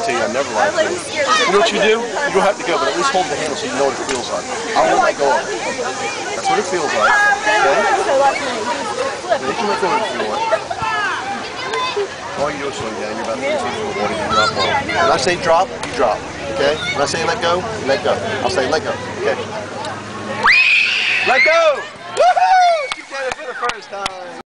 to you, I never lied to you. You know what you do? You don't have to go, but at least hold the handle so you know what it feels like. I won't let go of it. That's what it feels like. Okay? You can let go of it if you want. All you do is slow down. You're about 3 feet from the water. You drop off. When I say drop, you drop. Okay? When I say let go, let go. I'll say let go. Okay? Let go! Woohoo! You did it for the first time.